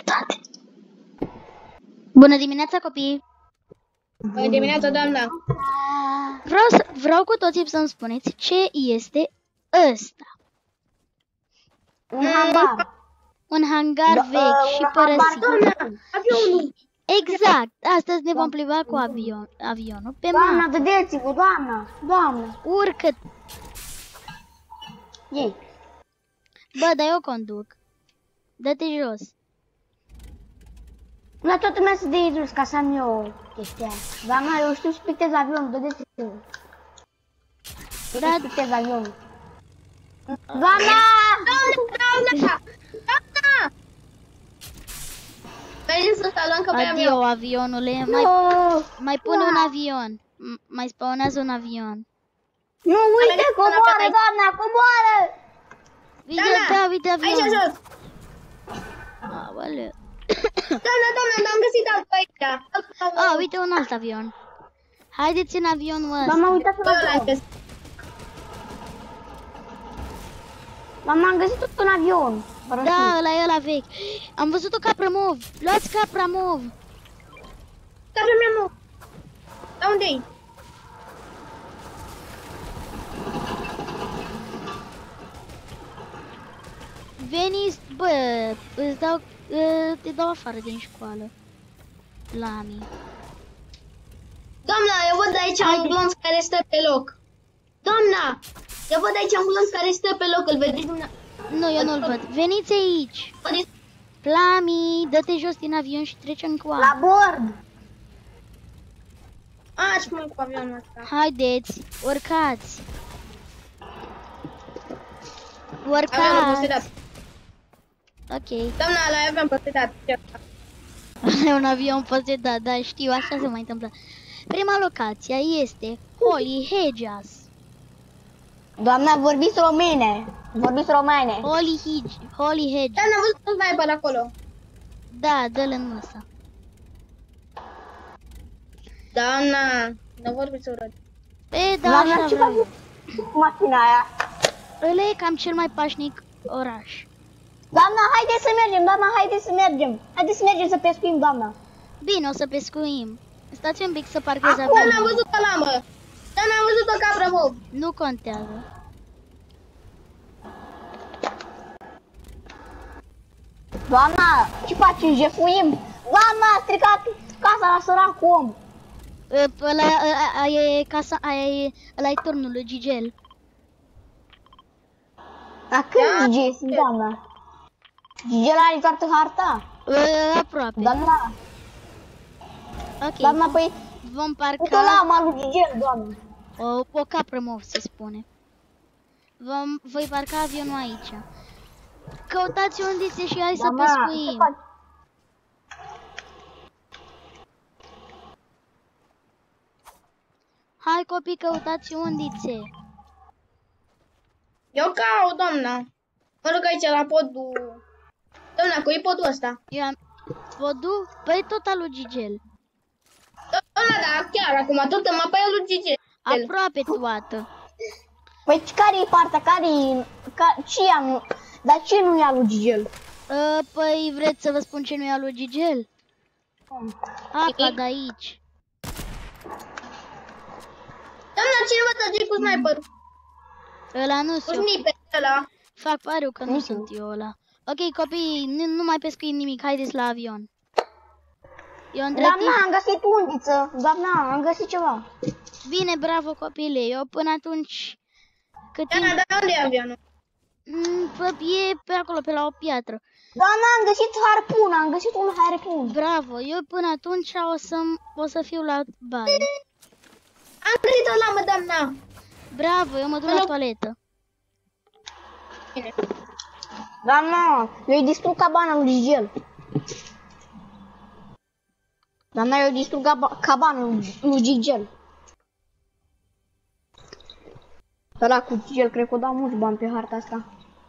jumătate. Bună dimineața, copii! Bună dimineața, doamna! Vreau cu toții să-mi spuneți ce este ăsta. Un hangar. Un hangar vechi și părăsit. Doamna, avionul! Exact! Astăzi ne vom plimba cu avionul pe Doamna, mapă. dădeți-vă, doamna! Doamna! Urcă! Ei! Bă, dar eu conduc. Dă-te jos. La toată lumea să dea jos ca să am eu chestia aia. Doamna, eu știu să pictez avionul, dădeți-vă. Da. Să pictez avionul. Doamna! Doamna! Mergem să salăm că pe Adio, avion. avionule. Mai pune un avion. Mai spawnează un avion. Nu, uite, coboară, doamna, coboară! Uite Aici avionul. jos! Aoleu. Doamna, am găsit altul aici. Uite un alt avion. Haideți în avionul ăsta. Doamna, uitați la Ăla am găsit. Doamna, am găsit un avion. Da, ăla e ăla vechi. Am văzut o capră mov. Luați capra mov. Capra mea, mă. Da, unde-i? Veniți, bă, te dau afară din școală. Lami. Doamna, eu văd aici un glonț care stă pe loc. Doamna, eu văd aici un glonț care stă pe loc. Îl vedeți dumneavoastră? Nu, eu nu-l văd. Veniți aici. Lami, dă-te jos din avion și trecem cu La apa. bord! Ce mă cu avionul ăsta. Haideți, urcați. Avionul posedat. Urcați. Ok. Doamna, la avion posedat. E un avion posedat, da, știu, așa se mai întâmplă. Prima locație este Holy Hedges. Doamna, vorbiți române. Vorbiți române. Holy Hedges. Doamna, am văzut un sniper acolo. Da, dă-l în măsa. Doamna, nu vorbiți urât. Pe, da, Doamna, așa ce vreau. faci cu mașina aia? Ăla e cam cel mai pașnic oraș. Doamna, haideți să mergem, doamna, haideți să mergem. Haideți să mergem să pescuim, doamna. Bine, o să pescuim. Stați un pic să parchez Acum Doamna, am avionul. văzut o lamă. Doamna, am văzut o capră, mă. Nu contează. Doamna, ce facem, jefuim? Doamna, a stricat casa la săracul om. Ăla e casa, ăla e turnul lui Gigel. Dar când Gigi sunt, doamna? Gigi are toată harta. Aproape. Doamna, Ok, doamna, păi, vom uite parca lama lui Gigi, doamna. o capră mov, se spune. Voi parca avionul aici. Căutați undițe și hai să Doamna, ce pescuim. faci? Hai copii, căutați undițe. Eu caut, doamna. Mă rog aici la podul. Doamna, cu-i podul ăsta? Eu am... Podul? Păi tot al lui Gigel. Doamna, da, chiar acum, tot în mapa e lui Gigi. Aproape toată. Păi care-i partea, care-i... Ce am... Dar ce nu e al lui Gigel? Păi vreți să vă spun ce nu e al lui Gigel? Apa de aici. Doamna, cine vă trage cu sniper? Ăla nu Cu sunt eu. sniper ăla. Fac pariu că nu sunt eu ăla. Ok, copii, nu mai pescuim nimic, haideți la avion. Eu între Doamna, timp... am găsit undiță. Doamna, am găsit ceva. Bine, bravo copile, eu până atunci... Cât timp... Doamna, dar unde e avionul? E pe acolo, pe la o piatră. Doamna, am găsit harpun, am găsit un harpun. Bravo, eu până atunci o să fiu la baie. Am găsit o lamă, doamna. Bravo, eu mă duc la toaletă. Bine. Doamna, eu-i distrug cabana lui Gigel. Doamna, eu distrug cabana lui Gigel. Ăla cu Gigel, cred că o dau mulți bani pe harta asta.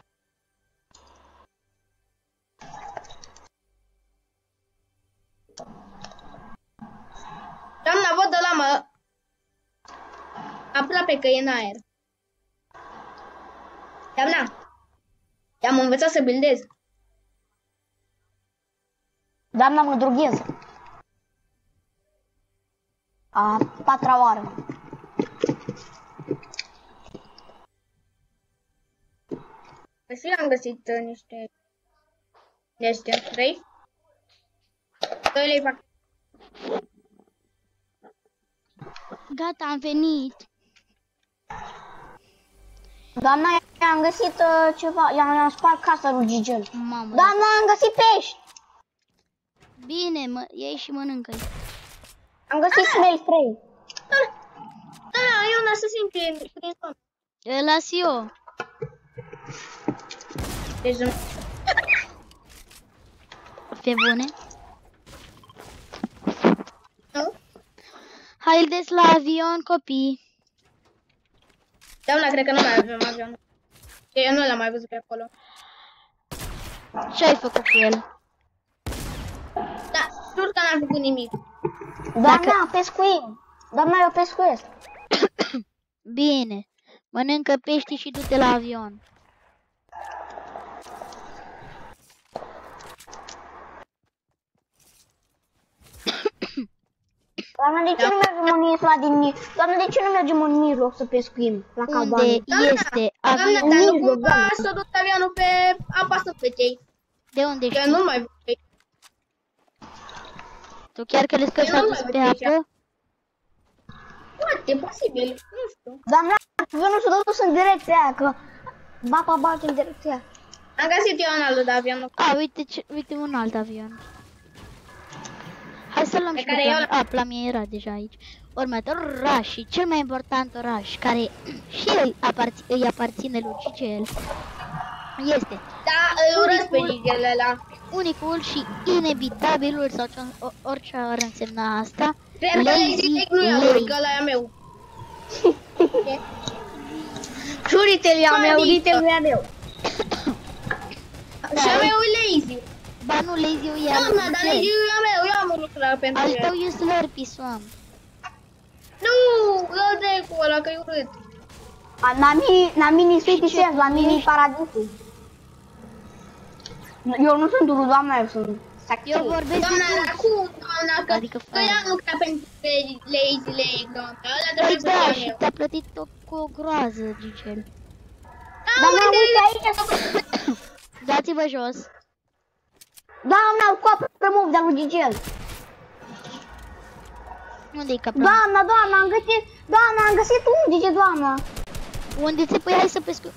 Doamna, văd o lamă. Aproape că e în aer. Doamna, i-am învățat să buildez. Doamna, mă droghez. A patra oară. Păi și am găsit niște... Niște, vrei? 2 lei fac. Gata, am venit. Doamna, am găsit ceva, i-am spart casa lui Gigel. Mamă. Doamna, am găsit pești! Bine, iei și mănâncă-i. Am găsit smell spray. Da, e un asasin prin somn. Îl las eu. Deci, Pe bune. nu? Haideți la avion, copii. Doamna, cred că nu mai avem avion. Eu nu l-am mai văzut pe acolo. Ce ai făcut cu el? Da, jur că n-am făcut nimic. Doamna, pescuim. Doamna, eu pescuiesc. Bine. Mănâncă pești și du-te la avion. Doamna, de ce nu mergem în insula din mijloc? Doamna, de ce nu mergem în mijloc să pescuim la cabane? Unde este Doamna, avionul? dar nu mijloc, cumva doamna. s-a dus avionul pe apa săpăcei. De unde Că știi? nu mai văd. Tu chiar crezi că Eu s-a nu dus mai pe văd aici. apă? Poate, posibil, nu știu. Doamna, avionul s-a dus în direcția aia, că bapa bate în direcția aia. Am găsit eu un alt de avion. A, uite un alt avion. Hai să luăm Pe și care pe eu plan. A, Plamie era deja aici. Următorul oraș și cel mai important oraș, care și el îi aparține lui Gigel, este Da, îl urăsc pe Gigel ăla. unicul și inevitabilul, sau orice ar însemna asta, Cred că Lazy Lake nu e a lui, că ăla e a meu. Jurite-l, e a meu, rite-l, e a meu. Și a meu e Lazy. Ba nu, Lazy-ul e al Doamna, lui dar Gigel. Lazy e a meu, eu am un lucru pentru Al el. tău e Slurpy Swamp. Nu, dă-te cu ăla, că e urât. N-am mini Sweetie Sense, la mini Paradisul. Eu nu sunt urât, doamna, eu sunt Eu saceu. vorbesc Doamna, de dar cum, doamna, că Adică că eu am lucrat pentru pe Lazy Lake, doamna. Ăla Păi trebuie să da, fie și a meu. te-a plătit cu o groază, Gigel. Doamna, uite aici. Dați-vă jos. Doamna, coapă move de-a lui Gigel. Unde-i caplan? Doamna, am găsit undice, doamna. Unde ți păi hai să pescu...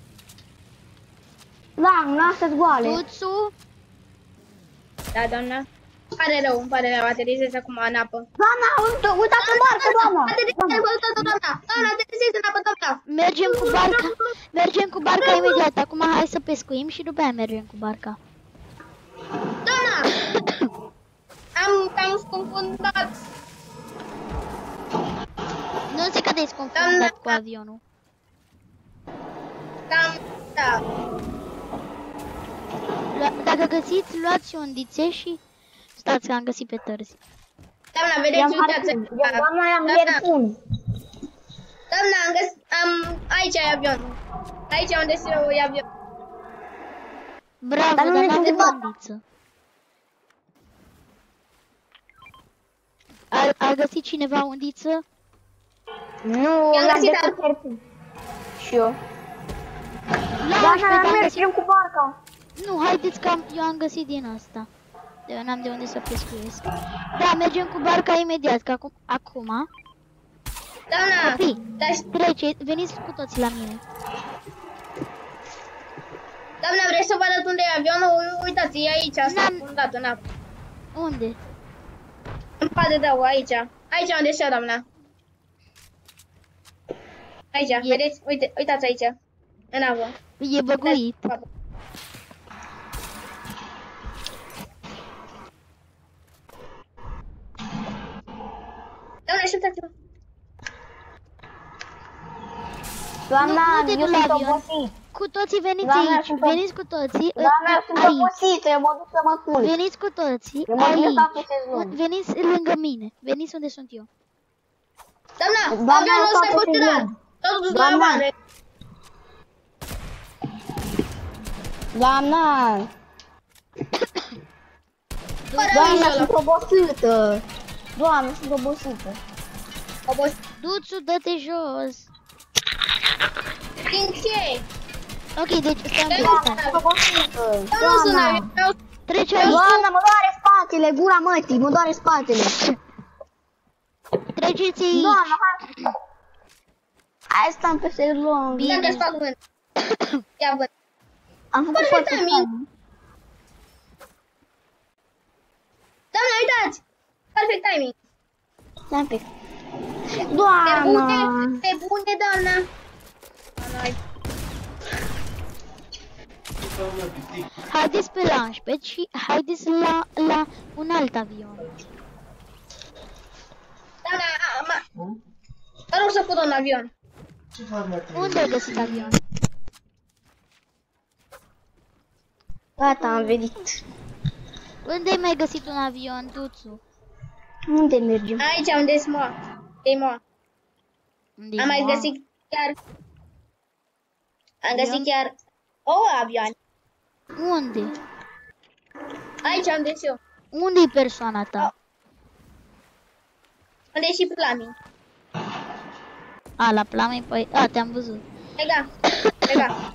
Doamna, astea-s goale. Tuțu? Da, doamna. Îmi pare rău, aterizez acum în apă. Doamna, uitați în barcă, doamna. Doamna, aterizez în apă, doamna. Mergem cu barca imediat. Acum hai să pescuim și după aia mergem cu barca. Doamna! Am sconfundat. Nu înțeleg că te-ai confundat cu avionul. Da. Dacă găsiți, luați undițe și... Stați că am găsit pe tărzi. Doamna, vedeți, uitați. Doamna, i-am ierpun. Doamna, aici e avionul. Aici unde se e avionul. Bravo, Dar nu dar ne n-avem întrebat. undiță. A găsit cineva undiță? Nu, I-am l-am găsit găsit ierpun. Și eu. La Doamna, mergem cu barca. Nu, haideți că eu am găsit din asta. Eu n-am de unde să pescuiesc. Da, mergem cu barca imediat, că acum... Doamna, Copii, dar veniți cu toți la mine. doamna, vrei să vă arăt unde e avionul? Uitați, e aici, s-a fundat în apă. Unde? În spate dau, aici. Aici unde e, doamna. Aici, vedeți? Uitați aici. În apă. E băguit. Doamna, așteptați-mă. Doamna, Nu te eu duc la sunt avion. obosit. Cu toții veniți Doamna, aici. sunt Veniți cu toții Doamna, eu sunt aici. obosită, eu mă duc să mă culc. Veniți cu toții Eu mă duc aici. să fac sezon. Veniți lângă mine. Veniți unde sunt eu. Doamna, Doamna, avionul eu ăsta fac e funcțional. sezon. Totul la Doamna. mare. Doamna, Doamna, sunt obosită. Doamne, sunt obosită. Duțu, dă-te jos. Din ce? Ok, deci stai un pic, Doamna, stai. sunt obosită. Eu nu sunt Doamna. avion. Trece aici, Doamna, mă doare spatele, gura mătii, mă doare spatele. treceți aici. Doamna, hai. Hai stăm pe serlon. Bine. Ia că-ți fac vânt. Ia vânt. Am făcut Perfect foarte timing. timing. Doamna, uitați! Perfect timing. Stai un pic. Pe Doamna. bune, pe bune, doamna. Haideți pe launchpad și haideți la un alt avion. Doamna, vă rog să pun un avion. Unde ai găsit avion? Gata, am venit. Unde ai mai găsit un avion, Duțu? Unde mergem? Aici unde sunt moa. E moa. Unde Am mai moa? găsit chiar... Am găsit chiar... O avion. Unde? Aici unde sunt eu. Unde e persoana ta? Unde e și Flaming. A, la plame? Păi, a, te-am văzut. Lega. Lega.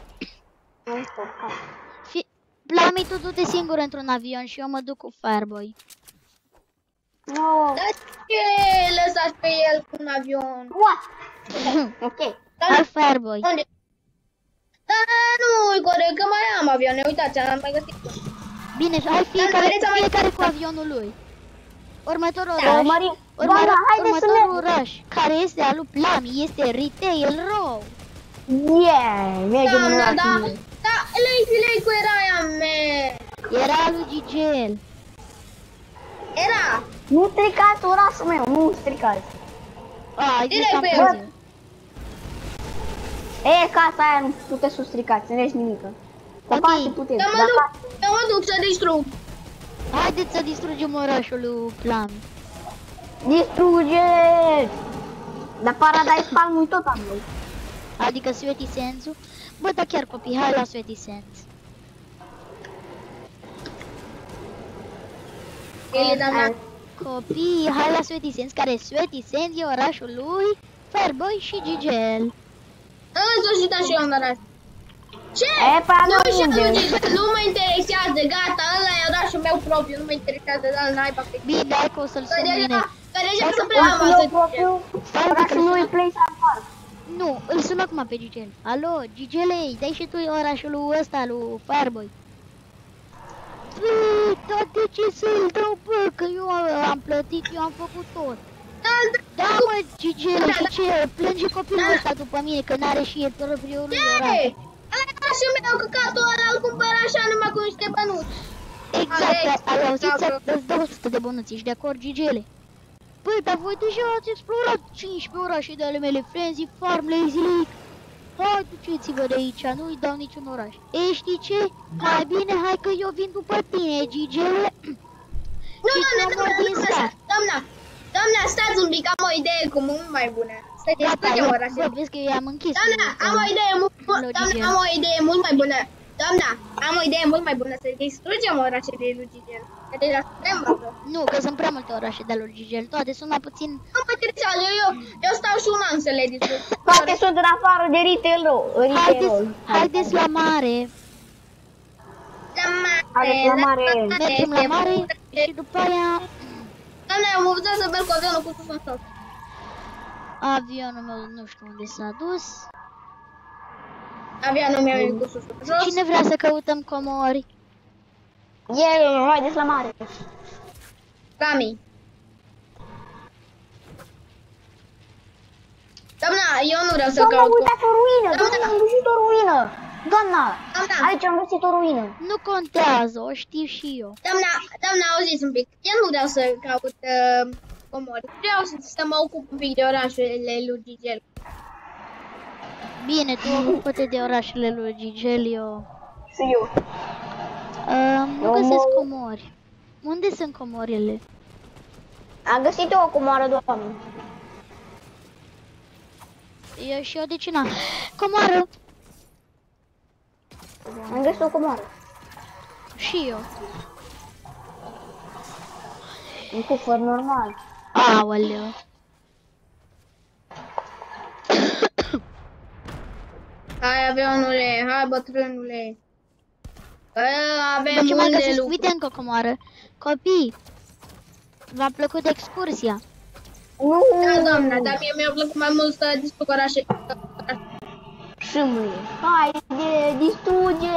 Plami, tu du-te singur într-un avion și eu mă duc cu Fireboy. No. Dar ce lăsați pe el cu un avion? What? Ok. Al Fireboy. Unde? Da, nu, e corect, că mai am avioane. Uitați, am mai găsit. Bine, hai fiecare cu avionul lui. Următorul oraș. Doamna, haide să Următorul mergem. oraș, care este al lui Plami, este Retail Row. Yeah, mergem în Doamna, da, orașul. da, lei cu era aia mea. Era al lui Gigel. Era. Nu stricați orașul meu, nu stricați. A, Direct există pe el. amplozie. E, casa aia nu puteți să o stricați, nu vezi nimică. Dar Ok. poate puteți, Dar dar mă duc să distrug. Haideți să distrugem orașul lui Plami. distrugeți! Dar Paradise Palm-ul tot am noi. Adică Sweaty Sense-ul. Bă, da chiar copii, hai la Sweaty Sense. E, doamna. Copii, hai la Sweaty Sense, care Sweaty Sense e orașul lui Fireboy și Gigel. În sfârșit așa eu în oraș. Ce? E, pe Nu, nu și unde? nu mă interesează, gata, ăla e orașul meu propriu, nu mă interesează, dar naiba pe Bine, hai că o să-l sun mâine. Că deja să prea am Orașul să meu propriu, orașul meu e Place and Park. Nu, îl sun acum pe Gigel. Alo, Gigelei, dai și tu orașul ăsta, lui Fireboy. Băi, dar de ce să-l dau, bă, că eu am plătit, eu am făcut tot. Da, mă, Gigele, și ce, plânge copilul ăsta după mine, că n-are și el propriul lui oraș. Ăla e orașul meu, căcatul ăla îl cumpăr așa numai cu niște bănuți. Exact, ai auzit să-ți dau 100 de bănuți, ești de acord, Gigele? Băi, dar voi deja ați explorat 15 orașe de ale mele, Frenzy, Farm, Lazy Lake. Hai, duceți-vă de aici, nu-i dau niciun oraș. Ei, știi ce? Mai bine, hai că eu vin după tine, Gigele. Nu, Și doamna, te omor din sat. doamna, stați un pic, am o idee cu mult mai bună. Să distrugem Bă, orașele. vezi că eu i-am închis. Doamna, am o idee mult mai bună. Doamna, am o idee mult mai bună, să distrugem orașele lui Gigel. Că deja suntem acolo. Nu, că sunt prea multe orașe de-a lui Gigel, toate sunt mai puțin... Nu mă interesează, eu stau și un an să le distrug. Toate sunt în afară de retail row. Haideți la mare. La mare, Haideți la mare. Mergem la mare și după aia... Doamna, am învățat să merg cu avionul cu sus în sos. Avionul meu nu știu unde s-a dus. Avionul meu e cu sus în jos. Cine vrea să căutăm comori? El, haideți la mare. Rami. Doamna, eu nu vreau să Doamna, caut. uitați o ruină! Doamna, am găsit o ruină! Doamna, Doamna. aici am găsit o ruină. Nu contează, o știu și eu. Doamna, auziți un pic. Eu nu vreau să caut comori. Vreau să mă ocup un pic de orașele lui Gigel. Bine, tu ocupă-te de orașele lui Gigel, eu... Și eu. Nu găsesc comori. Unde sunt comorile? Am găsit eu o comoară, doamnă. Eu și eu de ce n-am? Comoară! Am găsit o comoară. Și eu. Un cufăr normal. Aoleu. Hai, avionule, hai, bătrânule. Avem După ce mai unde găsesc, lucru. uite încă o comoară. Copii, v-a plăcut excursia? Nu! Da, doamna, dar mie mi-a plăcut mai mult să distrug orașe. Și mie. Haide, distruge!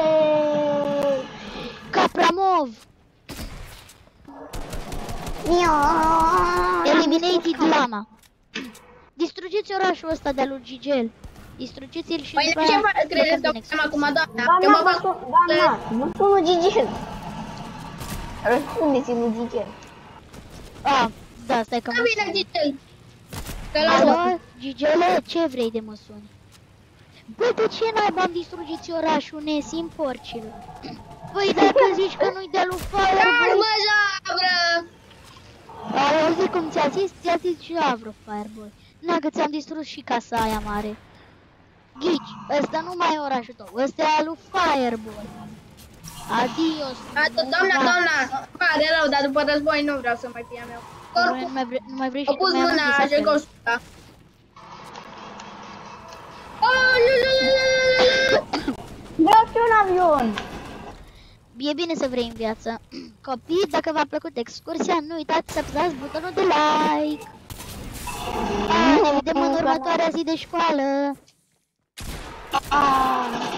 Capramov! Eliminated Lama. Distrugeți orașul ăsta de-a lui Gigel. Distrugeți-l și Păi, după ce aia credeți că plecăm din facem acum, doamna? Eu Doamna, mă fac... doamna, nu sună Gigel. Răspundeți lui Gigel. Da, stai că Că mă vine sun. Gigel. Că la Alo, Gigele, ce vrei de mă suni? Bă, de ce naiba am distrugeți orașul Nesim porcilor? Păi dacă zici că nu-i de lui Hai, Fireball... bă, jabră! Auzi cum ți-a zis Javro Fireball. Na, că ți-am distrus și casa aia mare. Ghici, ăsta nu mai e orașul tău, ăsta e al lui Fireball. Adios. Doamna, pare rău, dar după război nu vreau să mai fie a meu. Nu mai vrei și Au tu pus mai mâna, am așa că o suca. Vreau un avion. E bine să vrei în viață. Copii, dacă v-a plăcut excursia, nu uitați să apăsați butonul de like. Ne vedem în următoarea zi de școală.